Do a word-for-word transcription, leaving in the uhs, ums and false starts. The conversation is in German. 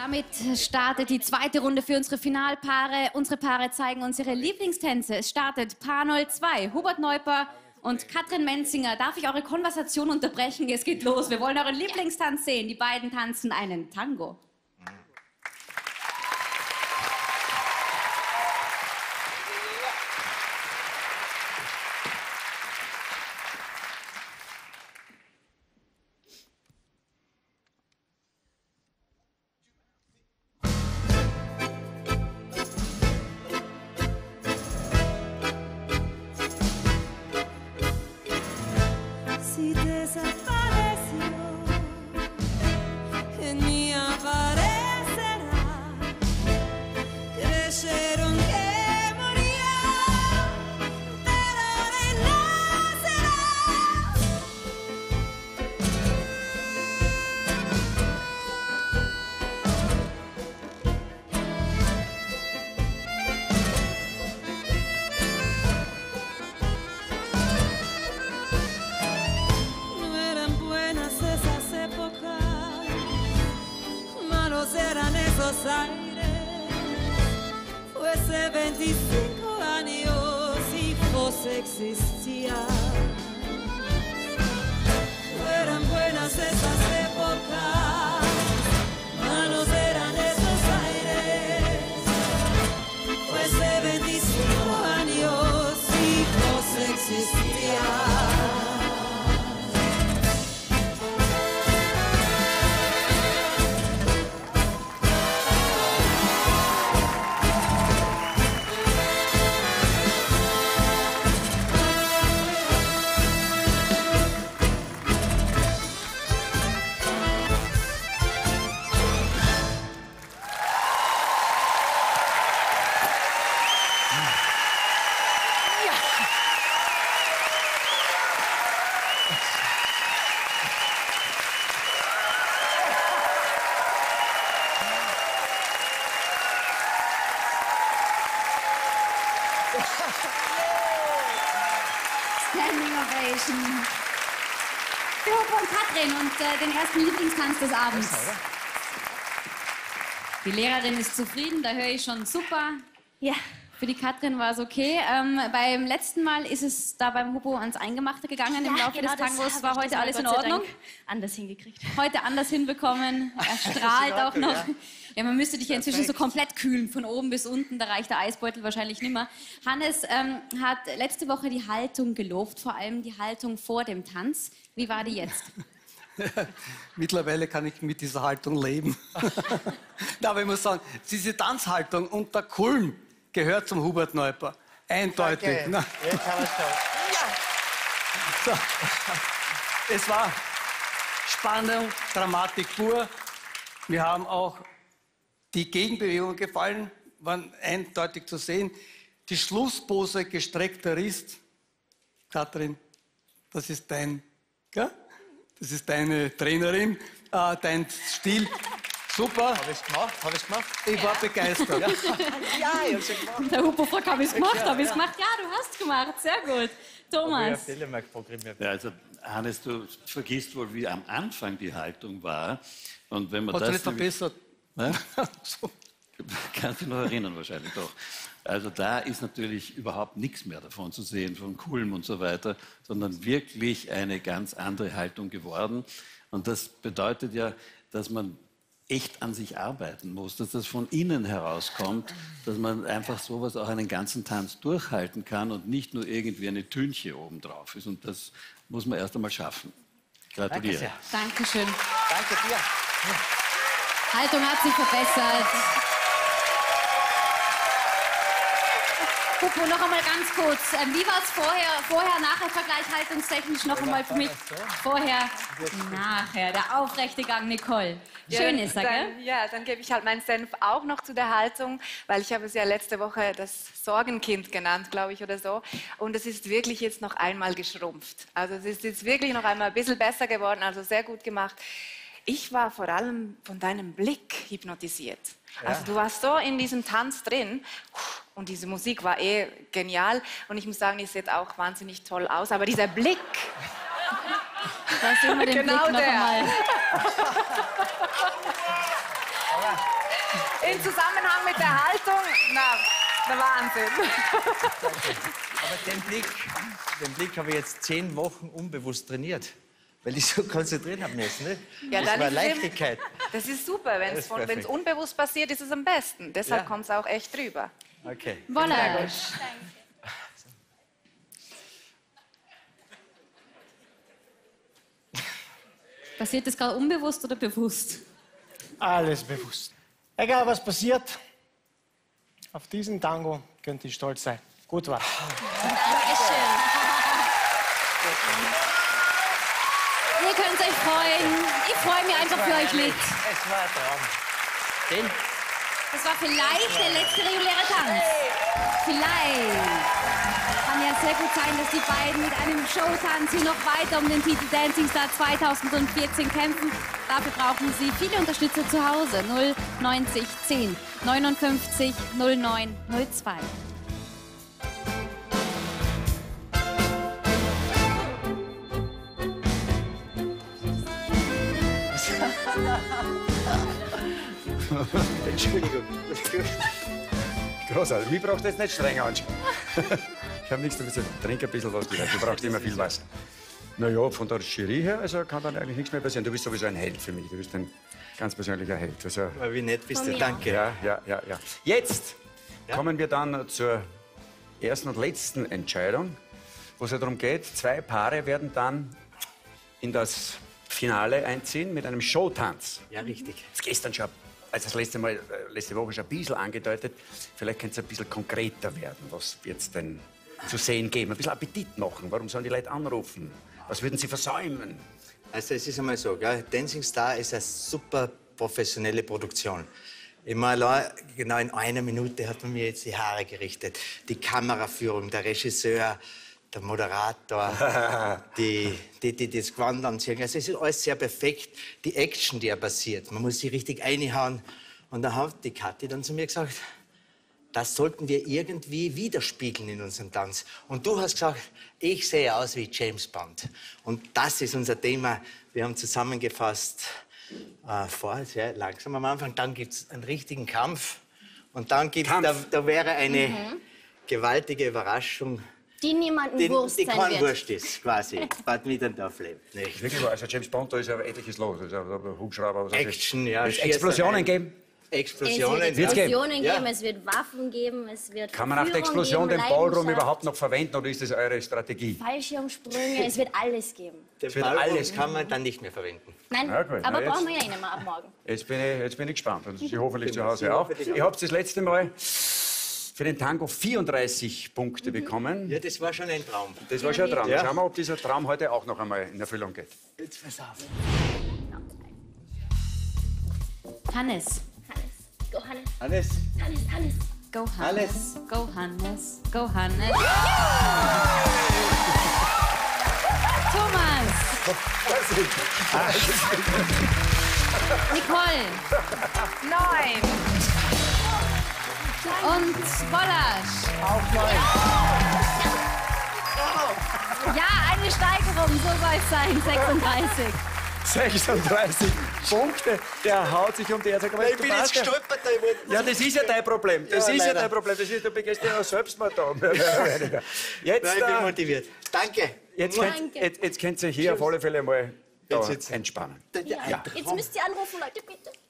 Damit startet die zweite Runde für unsere Finalpaare. Unsere Paare zeigen uns ihre Lieblingstänze. Es startet Paar null zwei, Hubert Neuper und Katrin Menzinger. Darf ich eure Konversation unterbrechen? Es geht los. Wir wollen euren Lieblingstanz sehen. Die beiden tanzen einen Tango. Si desapareció, ni aparecerá. Creyeron que moría, pero renacerá. No eran buenas esas épocas, malos eran esos aires. Fuese veinticinco años y vos existías. No eran buenas esas épocas, malos eran esos aires. Fuese veinticinco años y vos existías. Standing Ovation. Für Hugo und Katrin und äh, den ersten Lieblingstanz des Abends. Die Lehrerin ist zufrieden, da höre ich schon super. Ja. Für die Katrin war es okay. Ähm, beim letzten Mal ist es da beim Hugo ans Eingemachte gegangen im Laufe des Tangos. War heute alles in Ordnung? Anders hingekriegt. Heute anders hinbekommen. Er strahlt auch noch. Ja, man müsste dich ja inzwischen so komplett kühlen, von oben bis unten. Da reicht der Eisbeutel wahrscheinlich nimmer. Hannes ähm, hat letzte Woche die Haltung gelobt, vor allem die Haltung vor dem Tanz. Wie war die jetzt? Mittlerweile kann ich mit dieser Haltung leben. Na, aber ich muss sagen, diese Tanzhaltung und der Kulm gehört zum Hubert Neuper. Eindeutig. Okay. Na, Jetzt haben wir es schon. so. Es war Spannung, Dramatik pur. Wir haben auch die Gegenbewegungen gefallen, waren eindeutig zu sehen. Die Schlusspose gestreckter Rist. Katrin, das ist dein, gell? Das ist deine Trainerin, äh, dein Stil. Super. Habe ich gemacht? Habe ich gemacht? Ich war begeistert. Ja, ja ich habe schon gemacht. Der Hugo fragt, habe ich es gemacht? Habe ich es gemacht? Ja, du hast es gemacht. Sehr gut. Thomas. Ja, also Hannes, du vergisst wohl, wie am Anfang die Haltung war. Und wenn man Hat das er nicht verbessert? Ne? So. Kannst dich noch erinnern wahrscheinlich doch. Also da ist natürlich überhaupt nichts mehr davon zu sehen, von Kulm und so weiter, sondern wirklich eine ganz andere Haltung geworden. Und das bedeutet ja, dass man echt an sich arbeiten muss, dass das von innen herauskommt, dass man einfach sowas auch einen ganzen Tanz durchhalten kann und nicht nur irgendwie eine Tünche obendrauf ist. Und das muss man erst einmal schaffen. Gratuliere. Danke Dankeschön. Danke dir. Haltung hat sich verbessert. Hugo, noch einmal ganz kurz. Ähm, wie war es vorher, vorher, nachher, Vergleich haltungstechnisch noch einmal für mich? Vorher, nachher, der aufrechte Gang, Nicole. Schön ja, ist er, dann, gell? Ja, dann gebe ich halt meinen Senf auch noch zu der Haltung, weil ich habe es ja letzte Woche das Sorgenkind genannt, glaube ich, oder so. Und es ist wirklich jetzt noch einmal geschrumpft. Also es ist jetzt wirklich noch einmal ein bisschen besser geworden, also sehr gut gemacht. Ich war vor allem von deinem Blick hypnotisiert. Ja. Also du warst so in diesem Tanz drin und diese Musik war eh genial. Und ich muss sagen, die sieht auch wahnsinnig toll aus. Aber dieser Blick... Da sehen wir den genau Blick noch der. einmal. in Zusammenhang mit der Haltung, na, der Wahnsinn. Aber den Blick, den Blick habe ich jetzt zehn Wochen unbewusst trainiert. Weil ich so konzentriert habe müssen. Ne? Ja, das dann war ist es Leichtigkeit. Das ist super, wenn Das es ist perfekt. unbewusst passiert, ist es am besten. Deshalb Ja. kommt es auch echt drüber. Okay. Wollasch. Passiert das gerade unbewusst oder bewusst? Alles bewusst. Egal was passiert, auf diesen Tango könnt ihr stolz sein. Gut war. Ihr könnt euch freuen. Ich freue mich einfach für euch mit. Es war ein Traum. Den? Das war vielleicht der letzte reguläre Tanz. Vielleicht. Kann ja sehr gut sein, dass die beiden mit einem Showtanz hier noch weiter um den Titel Dancing Star zweitausendvierzehn kämpfen. Dafür brauchen sie viele Unterstützer zu Hause. null neunzig zehn neunundfünfzig null neun null zwei. Entschuldigung. Großartig. Mich brauchst du jetzt nicht streng anschauen. Ich habe nichts damit. Trink ein bisschen was. Du brauchst immer viel Wasser. Na ja, von der Jury her also kann dann eigentlich nichts mehr passieren. Du bist sowieso ein Held für mich. Du bist ein ganz persönlicher Held. Also, Aber wie nett bist du. Danke. ja, ja, ja, ja. Jetzt kommen wir dann zur ersten und letzten Entscheidung, wo es ja darum geht, zwei Paare werden dann in das Finale einziehen mit einem Showtanz. Ja, richtig. Das gestern schon, also das letzte Mal, äh, letzte Woche schon ein bisschen angedeutet. Vielleicht könnte es ein bisschen konkreter werden. Was wird es denn zu sehen geben? Ein bisschen Appetit machen. Warum sollen die Leute anrufen? Was würden sie versäumen? Also es ist einmal so, gell? Dancing Star ist eine super professionelle Produktion. Immer allein, genau in einer Minute hat man mir jetzt die Haare gerichtet. Die Kameraführung, der Regisseur, der Moderator, die, die, die, die das Gewand anziehen. Also es ist alles sehr perfekt. Die Action, die ja passiert, man muss sie richtig reinhauen. Und dann hat die Kathi dann zu mir gesagt, das sollten wir irgendwie widerspiegeln in unserem Tanz. Und du hast gesagt, ich sehe aus wie James Bond. Und das ist unser Thema. Wir haben zusammengefasst, äh, vor, sehr langsam am Anfang, dann gibt es einen richtigen Kampf. Und dann gibt's, Kampf. da, da wäre eine gewaltige Überraschung, Die niemanden die, Wurst die sein kein wird. Wurscht ist, quasi. Bad Mittendorf lebt. Nicht? Wirklich wahr. Also James Bond, da ist ja etliches los. Also Hubschrauber, was weiß ich. Action, ja. Wird es Explosionen geben? Explosionen. Es wird Wird's geben? Explosionen Ja. geben, es wird Waffen geben, es wird Kann man nach der Verführung Explosion geben, den Ballroom Leidenschaft, überhaupt noch verwenden oder ist das eure Strategie? Fallschirmsprünge, es wird alles geben. Den wird Ballroom alles kann man dann nicht mehr verwenden. Nein, Ja, gut. aber Na, brauchen jetzt- wir ja nicht mehr ab morgen. Jetzt bin ich, jetzt bin ich gespannt. Und Sie hoffentlich zu Sie Hause auch. hoffentlich auch. Ihr habt das letzte Mal für den Tango vierunddreißig Punkte bekommen. Ja, das war schon ein Traum. Das war schon ein Traum. Ja. Schauen wir, ob dieser Traum heute auch noch einmal in Erfüllung geht. Jetzt pass auf. Hannes. Hannes, go Hannes, Hannes, Hannes, Hannes. Go Hannes. Hannes. Go Hannes. Go Hannes. Thomas. Nicole. Neun. Und Wollasch. Auch neun. Ja, eine Steigerung, so soll es sein. sechsunddreißig. sechsunddreißig Punkte. Der haut sich um die Herzen. ich bin jetzt gestolpert. Da, ich wollte- Ja, das ist ja dein Problem. Das Ja, ist ja leider. dein Problem. Das ist, du begehst ja auch Selbstmord da. mehr oder weniger. Jetzt, Nein, ich bin äh, motiviert. Danke. jetzt, könnt, jetzt, jetzt könnt ihr hier auf alle Fälle mal da Jetzt, jetzt. entspannen. Ja. Jetzt müsst ihr anrufen, Leute, bitte.